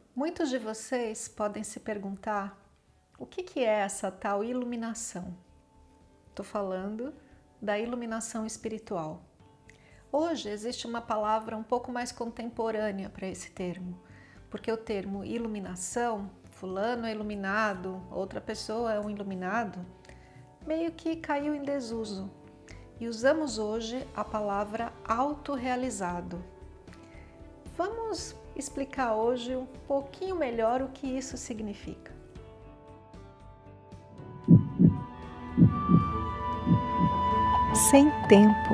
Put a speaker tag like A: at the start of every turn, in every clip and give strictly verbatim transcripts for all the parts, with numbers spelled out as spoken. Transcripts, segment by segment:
A: Muitos de vocês podem se perguntar o que que é essa tal iluminação. Estou falando da iluminação espiritual. Hoje existe uma palavra um pouco mais contemporânea para esse termo, porque o termo iluminação, fulano é iluminado, outra pessoa é um iluminado, meio que caiu em desuso e usamos hoje a palavra autorrealizado. Vamos explicar hoje um pouquinho melhor o que isso significa. Sem tempo,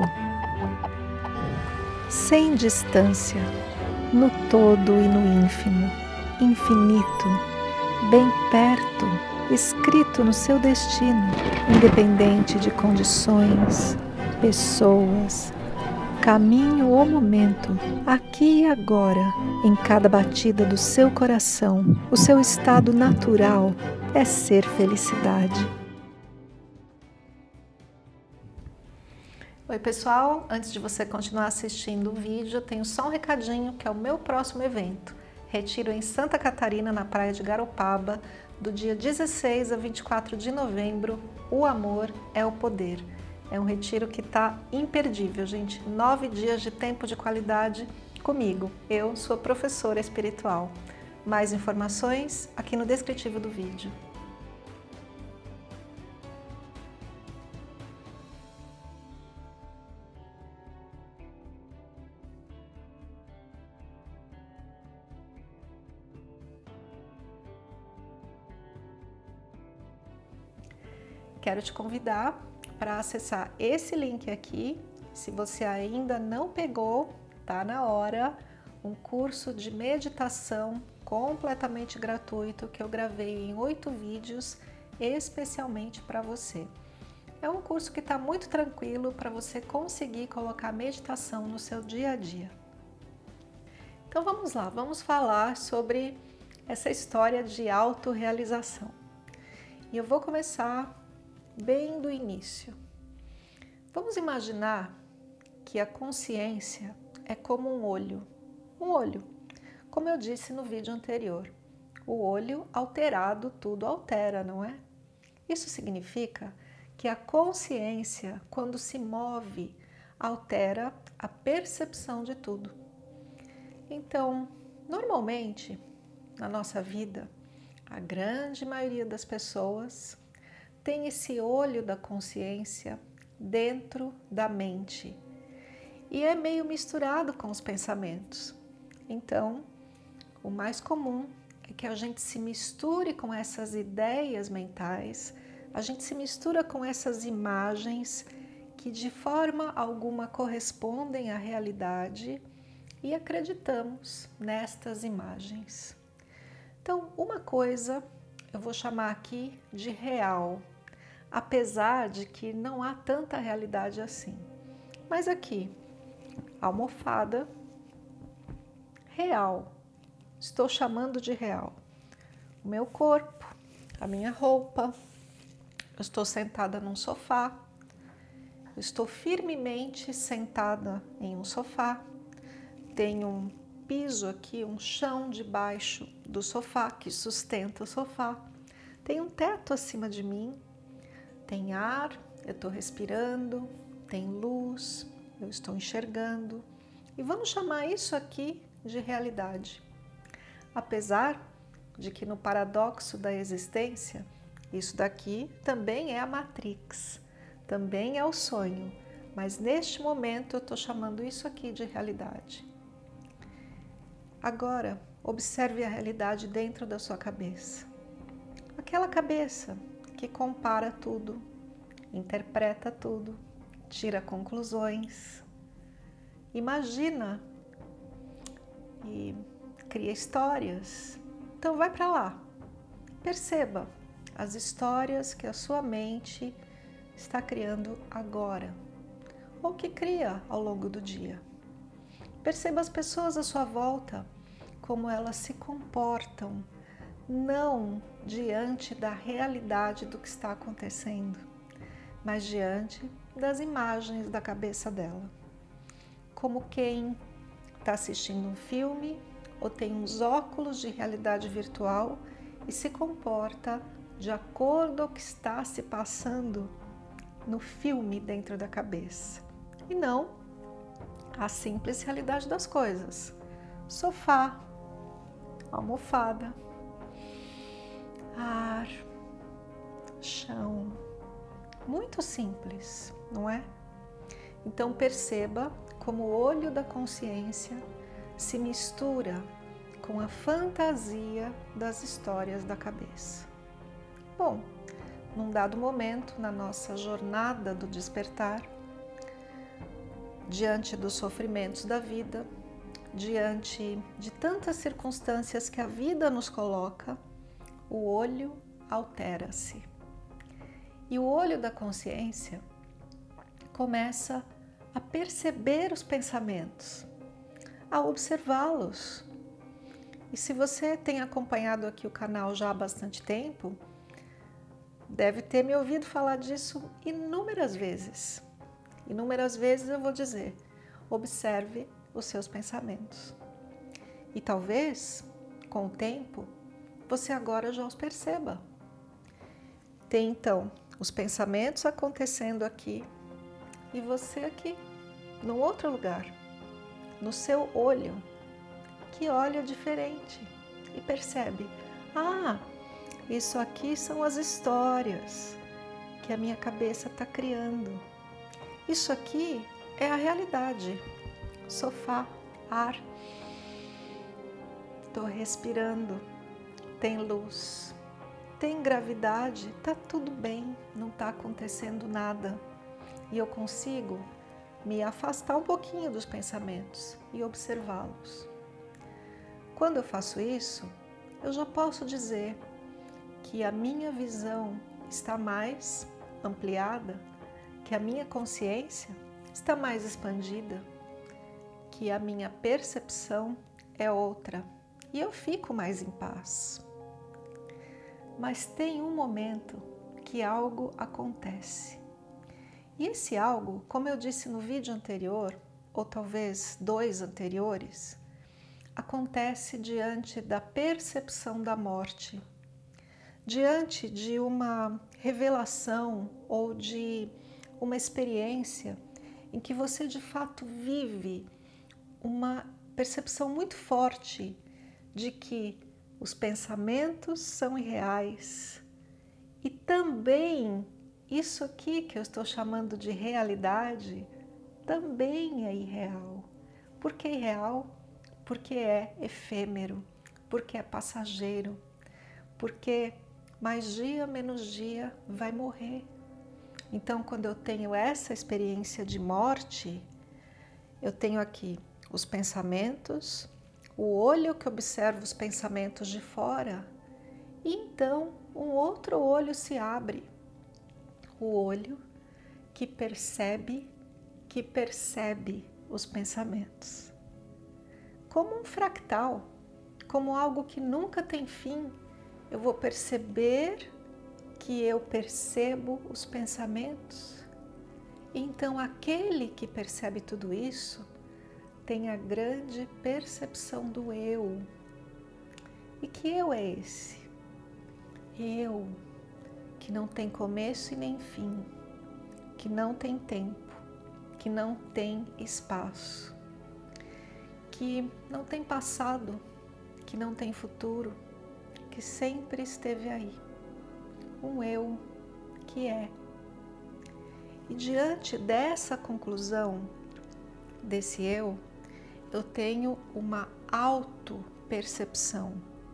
A: sem distância, no todo e no ínfimo, infinito, bem perto, escrito no seu destino, independente de condições, pessoas, caminho ou momento, aqui e agora, em cada batida do seu coração, o seu estado natural é ser felicidade. Oi pessoal, antes de você continuar assistindo o vídeo, eu tenho só um recadinho que é o meu próximo evento. Retiro em Santa Catarina, na praia de Garopaba, do dia dezesseis a vinte e quatro de novembro, O Amor é o Poder. É um retiro que está imperdível, gente. Nove dias de tempo de qualidade comigo. Eu sou professora espiritual. Mais informações aqui no descritivo do vídeo. Quero te convidar para acessar esse link aqui. Se você ainda não pegou, tá na hora, um curso de meditação completamente gratuito que eu gravei em oito vídeos especialmente para você. É um curso que está muito tranquilo para você conseguir colocar meditação no seu dia a dia. Então vamos lá, vamos falar sobre essa história de autorrealização. E eu vou começar bem do início. Vamos imaginar que a consciência é como um olho. Um olho, como eu disse no vídeo anterior. O olho alterado tudo altera, não é? Isso significa que a consciência, quando se move, altera a percepção de tudo. Então, normalmente, na nossa vida, a grande maioria das pessoas tem esse olho da consciência dentro da mente e é meio misturado com os pensamentos. Então, o mais comum é que a gente se misture com essas ideias mentais, a gente se mistura com essas imagens que de forma alguma correspondem à realidade e acreditamos nestas imagens. Então, uma coisa eu vou chamar aqui de real, apesar de que não há tanta realidade assim. Mas aqui, almofada, real, estou chamando de real. O meu corpo, a minha roupa, eu estou sentada num sofá, eu estou firmemente sentada em um sofá, tenho um piso aqui, um chão debaixo do sofá que sustenta o sofá, tem um teto acima de mim, tem ar, eu estou respirando, tem luz, eu estou enxergando e vamos chamar isso aqui de realidade. Apesar de que no paradoxo da existência, isso daqui também é a Matrix, também é o sonho, mas neste momento eu estou chamando isso aqui de realidade. Agora, observe a realidade dentro da sua cabeça. Aquela cabeça que compara tudo, interpreta tudo, tira conclusões, imagina e cria histórias. Então vai para lá, perceba as histórias que a sua mente está criando agora, ou que cria ao longo do dia. Perceba as pessoas à sua volta, como elas se comportam, não diante da realidade do que está acontecendo, mas diante das imagens da cabeça dela. Como quem está assistindo um filme ou tem uns óculos de realidade virtual e se comporta de acordo com o que está se passando no filme dentro da cabeça. E não a simples realidade das coisas. Sofá, almofada, ar, chão. Muito simples, não é? Então perceba como o olho da consciência se mistura com a fantasia das histórias da cabeça. Bom, num dado momento na nossa jornada do despertar, diante dos sofrimentos da vida, diante de tantas circunstâncias que a vida nos coloca, o olho altera-se. E o olho da consciência começa a perceber os pensamentos, a observá-los. E se você tem acompanhado aqui o canal já há bastante tempo, deve ter me ouvido falar disso inúmeras vezes. Inúmeras vezes eu vou dizer, observe os seus pensamentos. E talvez, com o tempo, você agora já os perceba. Tem então os pensamentos acontecendo aqui e você aqui, num outro lugar, no seu olho, que olha diferente e percebe, ah, isso aqui são as histórias que a minha cabeça está criando. Isso aqui é a realidade. Sofá, ar, estou respirando, tem luz, tem gravidade, tá tudo bem, não está acontecendo nada. E eu consigo me afastar um pouquinho dos pensamentos e observá-los. Quando eu faço isso, eu já posso dizer que a minha visão está mais ampliada, que a minha consciência está mais expandida, que a minha percepção é outra e eu fico mais em paz. Mas tem um momento que algo acontece. E esse algo, como eu disse no vídeo anterior, ou talvez dois anteriores, acontece diante da percepção da morte, diante de uma revelação ou de uma experiência em que você de fato vive uma percepção muito forte de que os pensamentos são irreais e também isso aqui que eu estou chamando de realidade também é irreal. Por que irreal? Porque é efêmero, porque é passageiro, porque mais dia menos dia vai morrer. Então, quando eu tenho essa experiência de morte, eu tenho aqui os pensamentos, o olho que observa os pensamentos de fora, e então um outro olho se abre, o olho que percebe, que percebe os pensamentos. Como um fractal, como algo que nunca tem fim, eu vou perceber que eu percebo os pensamentos. Então, aquele que percebe tudo isso tem a grande percepção do eu. E que eu é esse? Eu, que não tem começo e nem fim, que não tem tempo, que não tem espaço, que não tem passado, que não tem futuro, que sempre esteve aí. Um eu que é. E diante dessa conclusão, desse eu, eu tenho uma auto-percepção.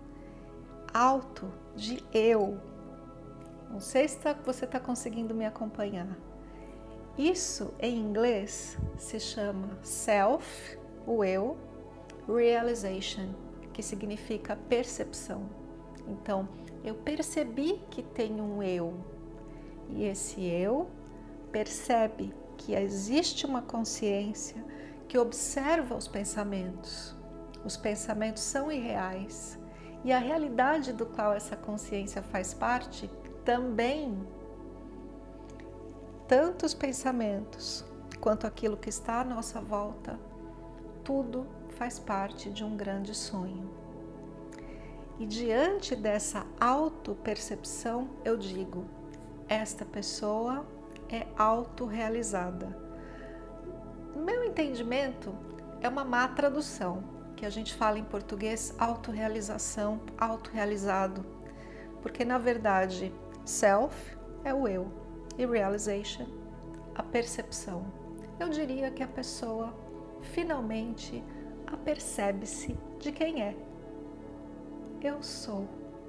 A: Auto de eu. Não sei se tá, você está conseguindo me acompanhar. Isso em inglês se chama self, o eu, realization, que significa percepção. Então, eu percebi que tem um eu, e esse eu percebe que existe uma consciência que observa os pensamentos. Os pensamentos são irreais, e a realidade do qual essa consciência faz parte também, tanto os pensamentos quanto aquilo que está à nossa volta, tudo faz parte de um grande sonho. E diante dessa autopercepção, eu digo, esta pessoa é autorrealizada. No meu entendimento, é uma má tradução, que a gente fala em português autorrealização, autorrealizado, porque na verdade self é o eu e realization, a percepção. Eu diria que a pessoa finalmente apercebe-se de quem é. Eu sou.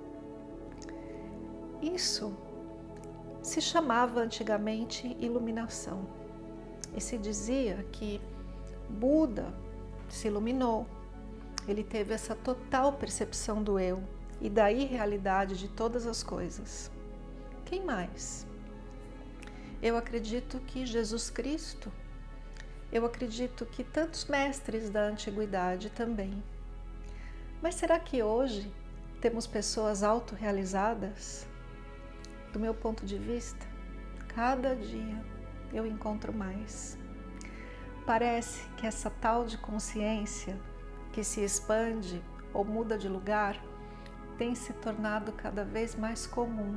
A: Isso se chamava antigamente iluminação e se dizia que Buda se iluminou, ele teve essa total percepção do eu e da irrealidade de todas as coisas. Quem mais? Eu acredito que Jesus Cristo, eu acredito que tantos mestres da antiguidade também. Mas será que hoje temos pessoas autorrealizadas? Do meu ponto de vista, cada dia eu encontro mais. Parece que essa tal de consciência que se expande ou muda de lugar tem se tornado cada vez mais comum.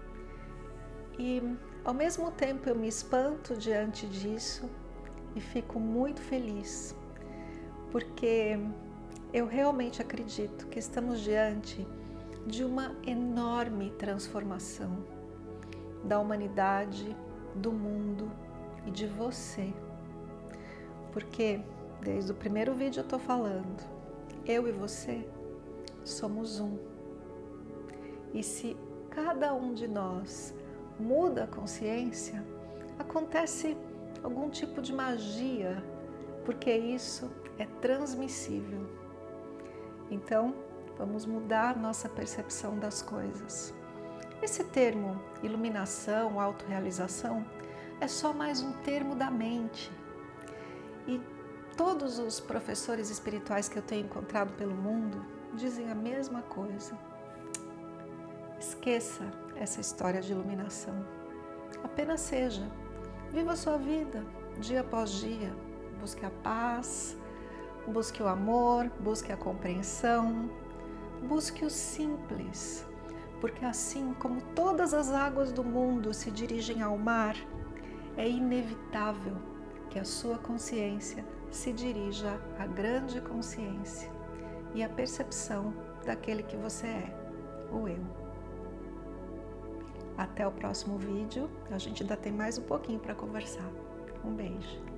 A: E ao mesmo tempo eu me espanto diante disso e fico muito feliz, porque eu realmente acredito que estamos diante de uma enorme transformação da humanidade, do mundo e de você. Porque desde o primeiro vídeo eu estou falando, eu e você somos um. E se cada um de nós muda a consciência, acontece algum tipo de magia, porque isso é transmissível. Então, vamos mudar nossa percepção das coisas. Esse termo iluminação, autorrealização, é só mais um termo da mente. E todos os professores espirituais que eu tenho encontrado pelo mundo dizem a mesma coisa. Esqueça essa história de iluminação. Apenas seja. Viva a sua vida, dia após dia. Busque a paz, busque o amor, busque a compreensão, busque o simples. Porque assim como todas as águas do mundo se dirigem ao mar, é inevitável que a sua consciência se dirija à grande consciência e à percepção daquele que você é, o eu. Até o próximo vídeo, a gente ainda tem mais um pouquinho para conversar. Um beijo.